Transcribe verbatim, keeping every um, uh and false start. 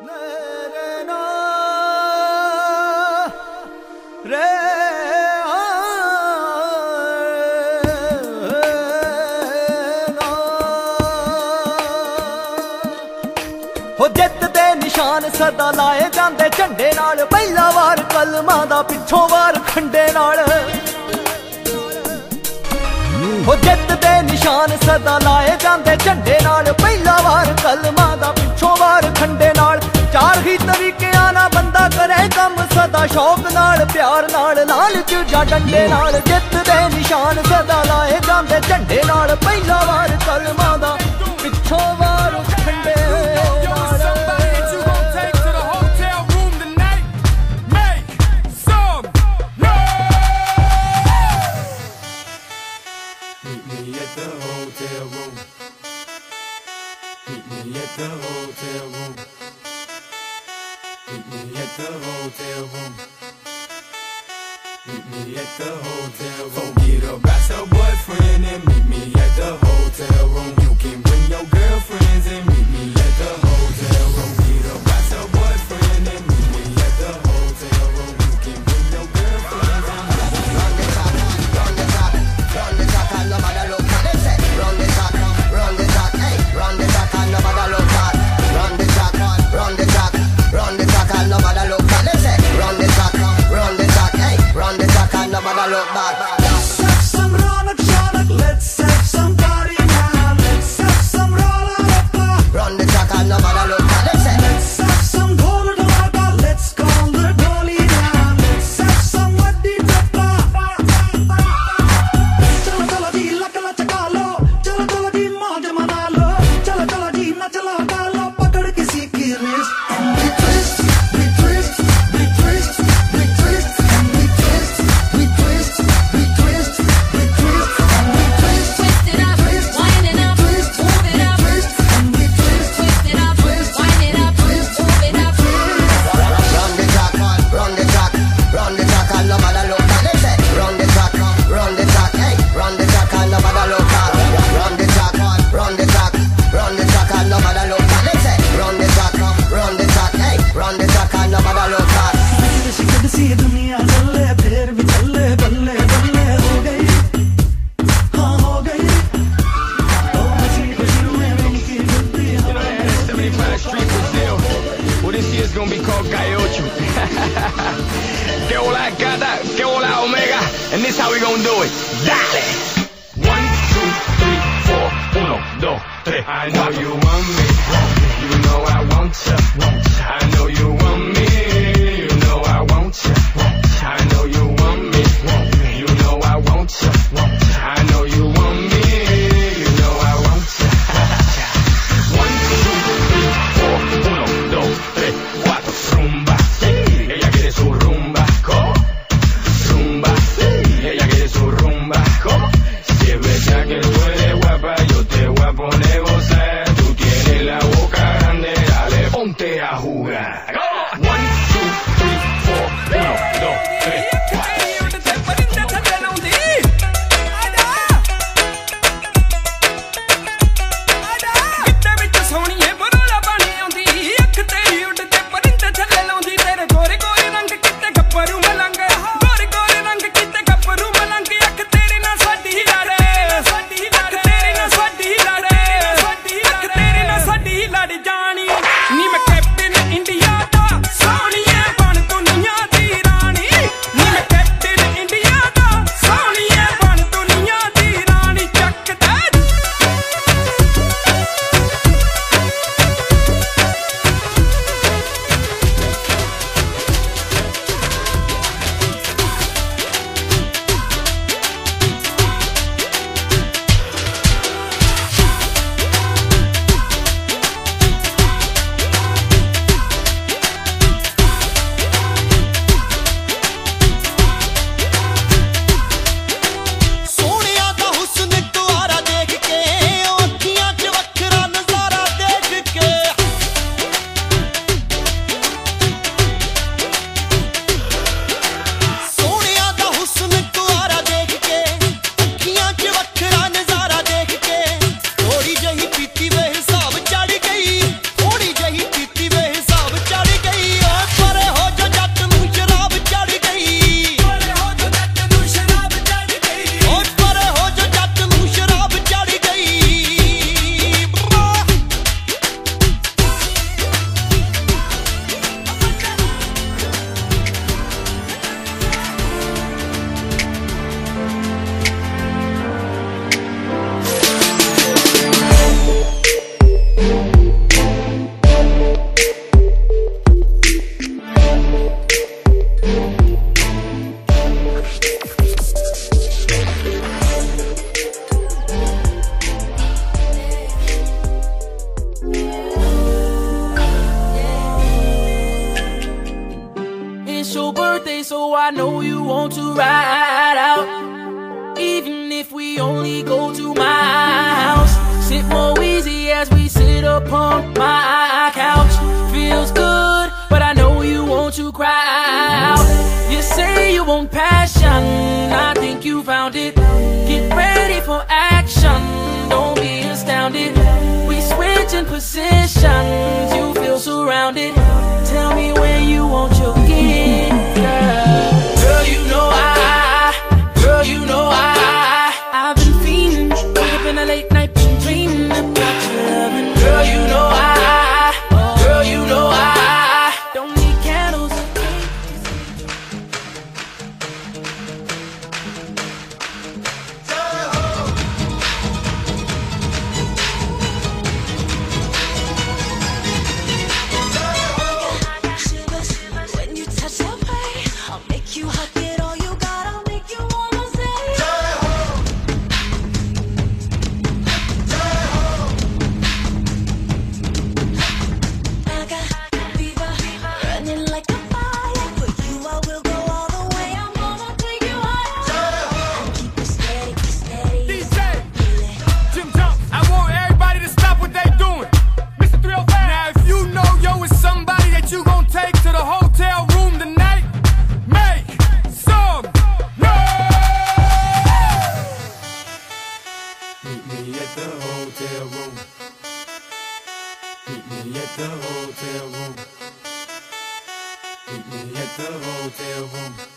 हो जित दे निशान सदा लाए जांदे झंडे नाल, पहला वार कलमां दा पिछों वार खंडे नाल। हो जित दे निशान सदा लाए जांदे झंडे नाल, पहला वार कलमां दा पिछों वार खंडे नाल। चार ही तरीकियां ना बंदा करे कम सदा शौक नाल, प्यार नाल, लालच जां डंडे नाल। जित दे निशान सदा लाए जांदे झंडे नाल, पहला वार कलमां दा पिछों वार खंडे नाल। Meet me at the hotel room. Meet me at the hotel room. Meet me at the hotel room. Meet me at the hotel room. Forget about your boyfriend and meet me at the hotel room. You can bring your girlfriends and meet me at the hotel room. Forget about your boyfriend and meet me at the hotel room. You can bring your girlfriends and meet me. Run the track, run the track, run the track and nobody look at it. Say, run the track, run the track, hey, run the track and nobody look at. Run the track, run the track, run the track and nobody look at it. Say, run the track, run the track, hey, run the track and nobody look back. Let's have some Ronak Shanak, let's have some party now. Let's have some Ronak. Run the track and nobody look at it. Say, Let's have some Dhol Dhamaka, let's call the Dholi now. Let's have some Waddi Tappa. Chala chala ji lakla chaka lo, chala chala ji mauj mana lo, chala chala ji nach lata lo, pakad kisi ki wrist. we twist, we twist, we twist, we twist, and we twist, we twist, we twist, we twist, and we twist, Twist it up, wind it up, twist, move it up, twist, and we twist, twist it up, wind it up, move it up. run the track, run the track, run the track and nobody look at it. Say, run the track, run the track, hey, run the track and nobody look at. Run the track, run the track, run the track and nobody look at it. Say, run the track, run the track, hey, run the track and nobody look at. शिकद सी दुनिया चले फिर भी चले, बल्ले बल्ले हो गई, हाँ हो गई। ओ हंसी खुशी में उनकी बुद्धि हमारे seventy-five Street Brazil. Well, this year's gonna be called Gaiocho. Que hola gata, que hola omega, and this how we gonna do it. Dale. One, two, three, four, uno, dos, tres. I know you want me, you know I want ya. I know you want me, you know I want ya. I know you want me, you know I want ya. I know you want me, you know I want ya. One, two, three, four, uno, dos, tres, cuatro. Rumba, ella quiere su rumba, ¿cómo? Rumba, ella quiere su rumba, ¿cómo? Si es verdad que tú eres guapa, yo te voy a poner gozar. Tú tienes la boca grande, dale, ponte a jugar. One, two, three, four, uno, dos, tres, cuatro. ਨੀ ਮੈਂ captain India ਦਾ so I know you want to ride out. Even if we only go to my house, sit more easy as we sit upon my couch. Feels good, but I know you want to cry out. You say you want passion, I think you found it. Get ready for action, don't be astounded. We switching positions, you feel surrounded. Tell me when you want your gift, girl. Girl, you know I, girl, you know I, I've been fiending, wake up in the late night, been dreaming about your loving. Girl, you know I, girl, you know I, don't need candles. When you touch that way, I'll make you hug it all you got. I'll make you wanna say I got fever, running like a fire. For you I will go all the way. I'm gonna take you higher. And keep it steady, keep steady. D J Jim Jones, I want everybody to stop what they doing. Mister three oh five. Now if you know yo is somebody that you gon' take to the hotel room tonight, make some noise. Meet me at the hotel room. Meet me at the hotel room. Meet me at the hotel room.